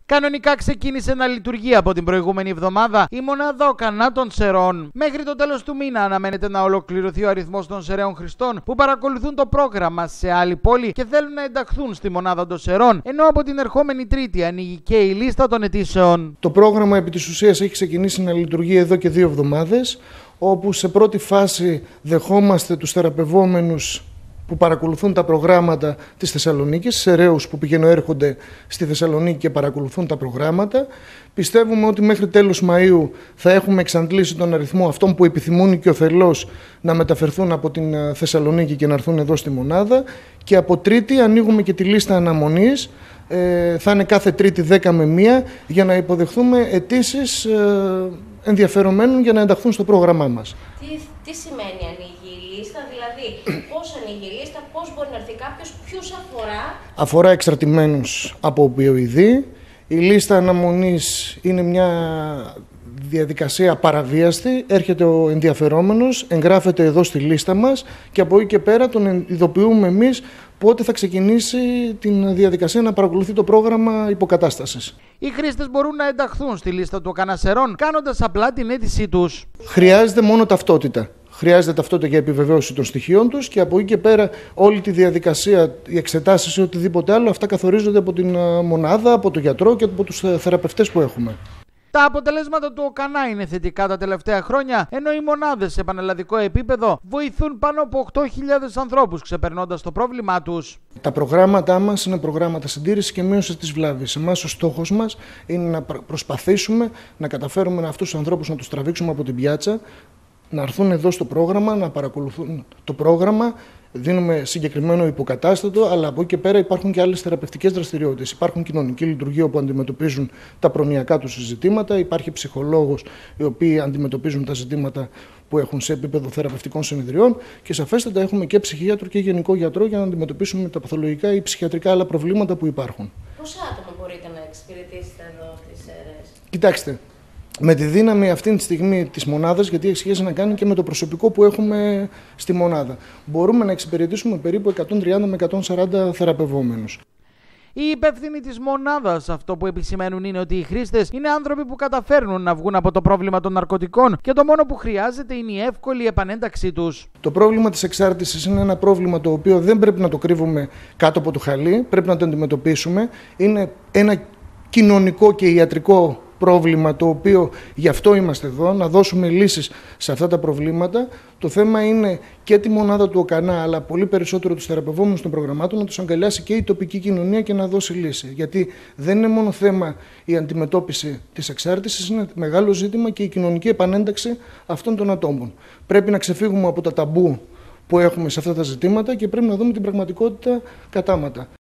Κανονικά ξεκίνησε να λειτουργεί από την προηγούμενη εβδομάδα η μονάδα Οκανά των Σερών. Μέχρι το τέλος του μήνα αναμένεται να ολοκληρωθεί ο αριθμός των Σεραίων χρηστών που παρακολουθούν το πρόγραμμα σε άλλη πόλη και θέλουν να ενταχθούν στη μονάδα των Σερών, ενώ από την ερχόμενη Τρίτη ανοίγει και η λίστα των αιτήσεων. Το πρόγραμμα επί της ουσίας έχει ξεκινήσει να λειτουργεί εδώ και 2 εβδομάδες, όπου σε πρώτη φάση δεχόμαστε τους θεραπευόμενους που παρακολουθούν τα προγράμματα της Θεσσαλονίκης, σεραίους που πηγαίνουν έρχονται στη Θεσσαλονίκη και παρακολουθούν τα προγράμματα. Πιστεύουμε ότι μέχρι τέλος Μαΐου θα έχουμε εξαντλήσει τον αριθμό αυτών που επιθυμούν και οθελώς να μεταφερθούν από την Θεσσαλονίκη και να έρθουν εδώ στη μονάδα. Και από Τρίτη ανοίγουμε και τη λίστα αναμονής. Θα είναι κάθε Τρίτη 10 με 1 για να υποδεχθούμε αιτήσεις ενδιαφερομένων για να ενταχθούν στο πρόγραμμά μας. Τι σημαίνει ανοίγει η λίστα, δηλαδή πώς ανοίγει η λίστα, πώς μπορεί να έρθει κάποιος, ποιους αφορά? Αφορά εξαρτημένους από οπιοειδή. Η λίστα αναμονής είναι μια διαδικασία παραβίαστη. Έρχεται ο ενδιαφερόμενος, εγγράφεται εδώ στη λίστα μας και από εκεί και πέρα τον ειδοποιούμε εμείς πότε θα ξεκινήσει την διαδικασία να παρακολουθεί το πρόγραμμα υποκατάστασης. Οι χρήστες μπορούν να ενταχθούν στη λίστα του Οκανά Σερών κάνοντας απλά την αίτησή τους. Χρειάζεται μόνο ταυτότητα. Χρειάζεται ταυτότητα για επιβεβαίωση των στοιχείων τους και από εκεί και πέρα όλη τη διαδικασία, οι εξετάσεις ή οτιδήποτε άλλο, αυτά καθορίζονται από την μονάδα, από τον γιατρό και από τους θεραπευτές που έχουμε. Τα αποτελέσματα του Οκανά είναι θετικά τα τελευταία χρόνια, ενώ οι μονάδες σε πανελλαδικό επίπεδο βοηθούν πάνω από 8.000 ανθρώπους ξεπερνώντας το πρόβλημά τους. Τα προγράμματά μας είναι προγράμματα συντήρησης και μείωσης της βλάβης. Εμάς ο στόχος μας είναι να προσπαθήσουμε να καταφέρουμε αυτούς τους ανθρώπους να τους τραβήξουμε από την πιάτσα, να έρθουν εδώ στο πρόγραμμα, να παρακολουθούν το πρόγραμμα. Δίνουμε συγκεκριμένο υποκατάστατο, αλλά από εκεί και πέρα υπάρχουν και άλλες θεραπευτικές δραστηριότητες. Υπάρχουν κοινωνικοί λειτουργοί που αντιμετωπίζουν τα προνοιακά τους ζητήματα. Υπάρχει ψυχολόγος, οι οποίοι αντιμετωπίζουν τα ζητήματα που έχουν σε επίπεδο θεραπευτικών συνεδριών. Και σαφέστατα έχουμε και ψυχίατρο και γενικό γιατρό για να αντιμετωπίσουμε τα παθολογικά ή ψυχιατρικά άλλα προβλήματα που υπάρχουν. Πόσα άτομα μπορείτε να εξυπηρετήσετε εδώ στις ΣΕΡΕΣ? Κοιτάξτε. Με τη δύναμη αυτή τη στιγμή της μονάδας, γιατί έχει σχέση να κάνει και με το προσωπικό που έχουμε στη μονάδα, μπορούμε να εξυπηρετήσουμε περίπου 130 με 140 θεραπευόμενους. Οι υπεύθυνοι της μονάδας αυτό που επισημαίνουν είναι ότι οι χρήστες είναι άνθρωποι που καταφέρνουν να βγουν από το πρόβλημα των ναρκωτικών και το μόνο που χρειάζεται είναι η εύκολη επανένταξή τους. Το πρόβλημα της εξάρτησης είναι ένα πρόβλημα το οποίο δεν πρέπει να το κρύβουμε κάτω από το χαλί, πρέπει να το αντιμετωπίσουμε. Είναι ένα κοινωνικό και ιατρικό πρόβλημα, το οποίο γι' αυτό είμαστε εδώ, να δώσουμε λύσεις σε αυτά τα προβλήματα. Το θέμα είναι και τη μονάδα του Οκανά, αλλά πολύ περισσότερο τους θεραπευόμενους των προγραμμάτων, να τους αγκαλιάσει και η τοπική κοινωνία και να δώσει λύση. Γιατί δεν είναι μόνο θέμα η αντιμετώπιση της εξάρτησης, είναι μεγάλο ζήτημα και η κοινωνική επανένταξη αυτών των ατόμων. Πρέπει να ξεφύγουμε από τα ταμπού που έχουμε σε αυτά τα ζητήματα και πρέπει να δούμε την πραγματικότητα κατάματα.